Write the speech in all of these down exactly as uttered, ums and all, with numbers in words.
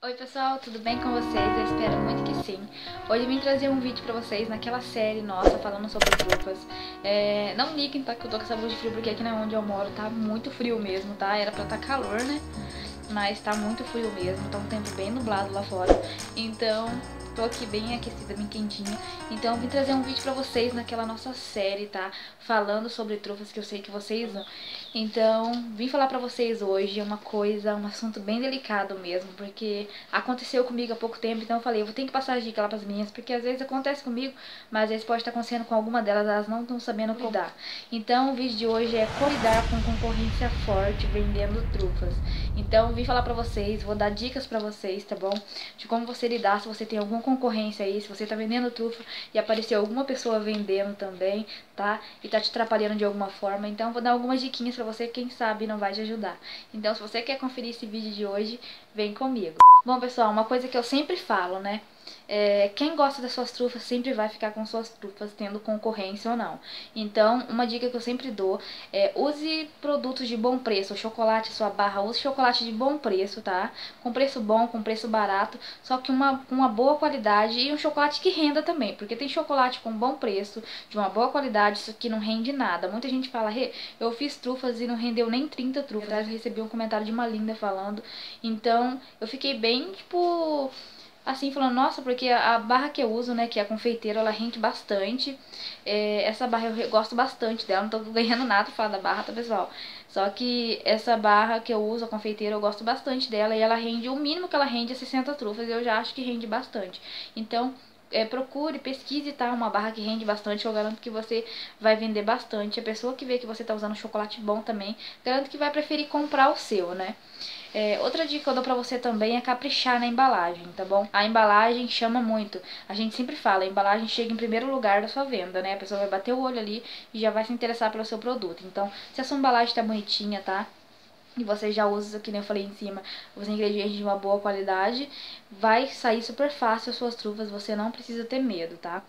Oi pessoal, tudo bem com vocês? Eu espero muito que sim. Hoje eu vim trazer um vídeo pra vocês naquela série nossa falando sobre trufas. É, não liguem, tá, que eu tô com essa blusa de frio porque aqui na onde eu moro tá muito frio mesmo, tá? Era pra tá calor, né? Mas tá muito frio mesmo, tá um tempo bem nublado lá fora. Então, tô aqui bem aquecida, bem quentinha. Então, eu vim trazer um vídeo pra vocês naquela nossa série, tá? Falando sobre trufas que eu sei que vocês amam. Então, vim falar pra vocês hoje uma coisa, um assunto bem delicado mesmo, porque aconteceu comigo há pouco tempo, então eu falei, eu vou ter que passar a dica lá pras meninas, porque às vezes acontece comigo, mas às vezes pode estar acontecendo com alguma delas, elas não estão sabendo como lidar. Então, o vídeo de hoje é como lidar com concorrência forte vendendo trufas. Então, vim falar pra vocês, vou dar dicas pra vocês, tá bom? De como você lidar se você tem alguma concorrência aí, se você tá vendendo trufa e apareceu alguma pessoa vendendo também, tá? E tá te atrapalhando de alguma forma. Então, vou dar algumas diquinhas pra você, quem sabe não vai te ajudar. Então, se você quer conferir esse vídeo de hoje, vem comigo. Bom, pessoal, uma coisa que eu sempre falo, né? É, quem gosta das suas trufas sempre vai ficar com suas trufas, tendo concorrência ou não. Então, uma dica que eu sempre dou é use produtos de bom preço. O chocolate, sua barra, use chocolate de bom preço, tá? Com preço bom, com preço barato, só que uma, uma boa qualidade e um chocolate que renda também. Porque tem chocolate com bom preço, de uma boa qualidade, isso que não rende nada. Muita gente fala, Rê, eu fiz trufas e não rendeu nem trinta trufas. Eu recebi um comentário de uma linda falando. Então, eu fiquei bem, tipo... assim, falando, nossa, porque a barra que eu uso, né, que é a confeiteira, ela rende bastante. É, essa barra eu gosto bastante dela, não tô ganhando nada pra falar da barra, tá, pessoal? Só que essa barra que eu uso, a confeiteira, eu gosto bastante dela. E ela rende, o mínimo que ela rende é sessenta trufas, e eu já acho que rende bastante. Então, é, procure, pesquise, tá? Uma barra que rende bastante, eu garanto que você vai vender bastante. A pessoa que vê que você tá usando chocolate bom também, garanto que vai preferir comprar o seu, né? É, outra dica que eu dou pra você também é caprichar na embalagem, tá bom? A embalagem chama muito. A gente sempre fala, a embalagem chega em primeiro lugar da sua venda, né? A pessoa vai bater o olho ali e já vai se interessar pelo seu produto. Então, se a sua embalagem tá bonitinha, tá? E você já usa, que nem eu falei em cima, os ingredientes de uma boa qualidade, vai sair super fácil as suas trufas, você não precisa ter medo, tá?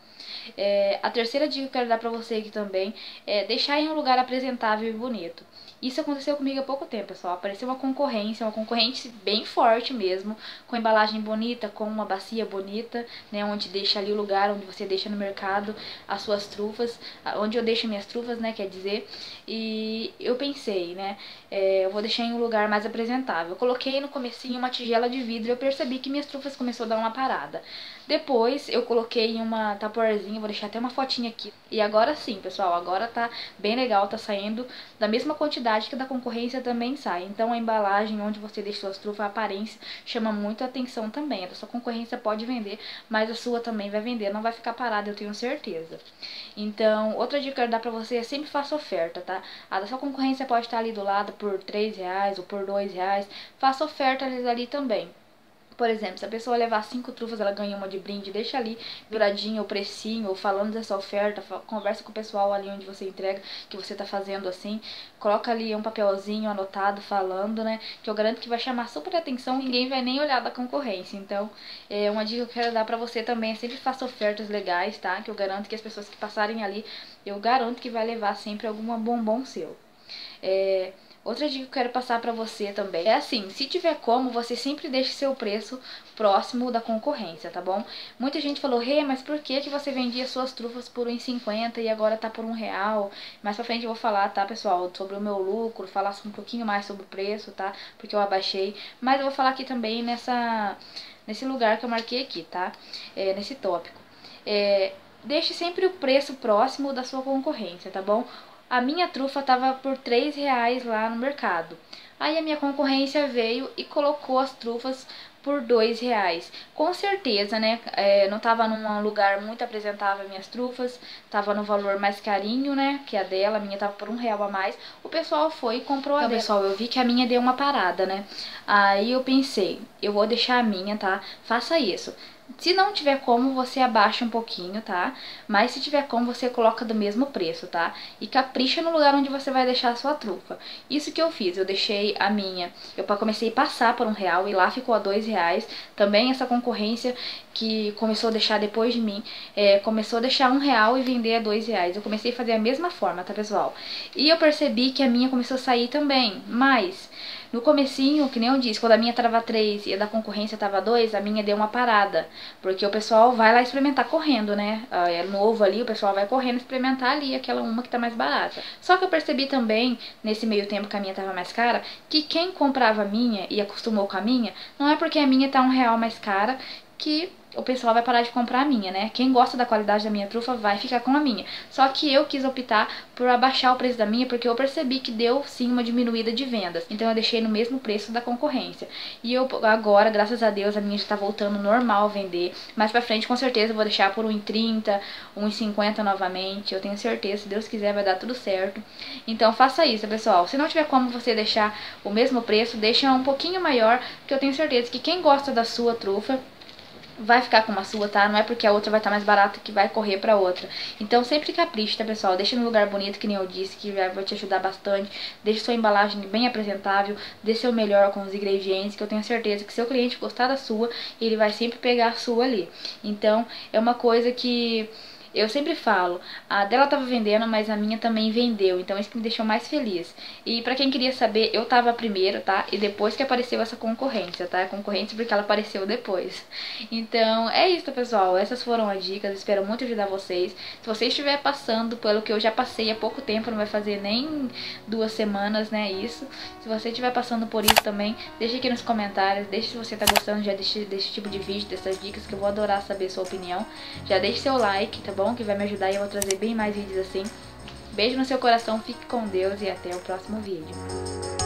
É, a terceira dica que eu quero dar pra você aqui também é deixar em um lugar apresentável e bonito. Isso aconteceu comigo há pouco tempo, pessoal. Apareceu uma concorrência, uma concorrente bem forte mesmo, com embalagem bonita, com uma bacia bonita, né, onde deixa ali o lugar onde você deixa no mercado as suas trufas, onde eu deixo minhas trufas, né, quer dizer. E eu pensei, né, é, eu vou deixar em um lugar mais apresentável. Eu coloquei no comecinho uma tigela de vidro e eu percebi que minhas trufas começou a dar uma parada. Depois eu coloquei em uma tapoarzinha, vou deixar até uma fotinha aqui. E agora sim, pessoal, agora tá bem legal, tá saindo da mesma quantidade que da concorrência também sai. Então a embalagem onde você deixa suas trufas, a aparência chama muito a atenção também. A sua concorrência pode vender, mas a sua também vai vender, não vai ficar parada, eu tenho certeza. Então, outra dica que eu quero dar pra você é sempre faça oferta, tá? A da sua concorrência pode estar ali do lado por três reais ou por dois reais. Faça ofertas ali também. Por exemplo, se a pessoa levar cinco trufas, ela ganha uma de brinde, deixa ali douradinho o precinho, ou falando dessa oferta, conversa com o pessoal ali onde você entrega, que você tá fazendo assim, coloca ali um papelzinho anotado falando, né, que eu garanto que vai chamar super atenção, ninguém vai nem olhar da concorrência. Então, é uma dica que eu quero dar pra você também, é sempre faça ofertas legais, tá, que eu garanto que as pessoas que passarem ali, eu garanto que vai levar sempre alguma bombom seu. É... Outra dica que eu quero passar pra você também é assim, se tiver como, você sempre deixe seu preço próximo da concorrência, tá bom? Muita gente falou, Rê, mas por que que você vendia suas trufas por um real e cinquenta e agora tá por um real? Mais pra frente eu vou falar, tá, pessoal, sobre o meu lucro, falar um pouquinho mais sobre o preço, tá? Porque eu abaixei, mas eu vou falar aqui também nessa, nesse lugar que eu marquei aqui, tá? É, nesse tópico. É, deixe sempre o preço próximo da sua concorrência, tá bom? A minha trufa tava por três reais lá no mercado. Aí a minha concorrência veio e colocou as trufas por dois reais. Com certeza, né? É, não tava num lugar muito apresentável minhas trufas. Tava no valor mais carinho, né? Que a dela. A minha tava por um real a mais. O pessoal foi e comprou a dela. Então, pessoal, eu vi que a minha deu uma parada, né? Aí eu pensei, eu vou deixar a minha, tá? Faça isso. Se não tiver como, você abaixa um pouquinho, tá? Mas se tiver como, você coloca do mesmo preço, tá? E capricha no lugar onde você vai deixar a sua trufa. Isso que eu fiz, eu deixei a minha... Eu comecei a passar por um real e lá ficou a dois reais. Também essa concorrência que começou a deixar depois de mim, é, começou a deixar um real e vender a dois reais. Eu comecei a fazer a mesma forma, tá, pessoal? E eu percebi que a minha começou a sair também, mas... No comecinho, que nem eu disse, quando a minha tava três e a da concorrência tava dois, a minha deu uma parada. Porque o pessoal vai lá experimentar correndo, né? É novo ali, o pessoal vai correndo experimentar ali aquela uma que tá mais barata. Só que eu percebi também, nesse meio tempo que a minha tava mais cara, que quem comprava a minha e acostumou com a minha, não é porque a minha tá um real mais cara que o pessoal vai parar de comprar a minha, né? Quem gosta da qualidade da minha trufa vai ficar com a minha. Só que eu quis optar por abaixar o preço da minha porque eu percebi que deu sim uma diminuída de vendas. Então eu deixei no mesmo preço da concorrência. E eu agora, graças a Deus, a minha já tá voltando normal a vender. Mais pra frente, com certeza, eu vou deixar por um e trinta, um e cinquenta novamente. Eu tenho certeza, se Deus quiser, vai dar tudo certo. Então faça isso, pessoal. Se não tiver como você deixar o mesmo preço, deixa um pouquinho maior, porque eu tenho certeza que quem gosta da sua trufa vai ficar com uma sua, tá? Não é porque a outra vai estar mais barata que vai correr pra outra. Então sempre capricha, tá, pessoal? Deixa no lugar bonito, que nem eu disse, que vai te ajudar bastante. Deixa sua embalagem bem apresentável, dê seu melhor com os ingredientes, que eu tenho certeza que se o cliente gostar da sua, ele vai sempre pegar a sua ali. Então é uma coisa que eu sempre falo, a dela tava vendendo, mas a minha também vendeu, então isso que me deixou mais feliz. E pra quem queria saber, eu tava primeiro, tá? E depois que apareceu essa concorrência, tá? A concorrência porque ela apareceu depois. Então, é isso, pessoal. Essas foram as dicas, espero muito ajudar vocês. Se você estiver passando pelo que eu já passei há pouco tempo, não vai fazer nem duas semanas, né, isso. Se você estiver passando por isso também, deixa aqui nos comentários, deixa se você tá gostando já desse, desse tipo de vídeo, dessas dicas, que eu vou adorar saber a sua opinião. Já deixe seu like, tá bom? Que vai me ajudar e eu vou trazer bem mais vídeos assim. Beijo no seu coração, fique com Deus e até o próximo vídeo.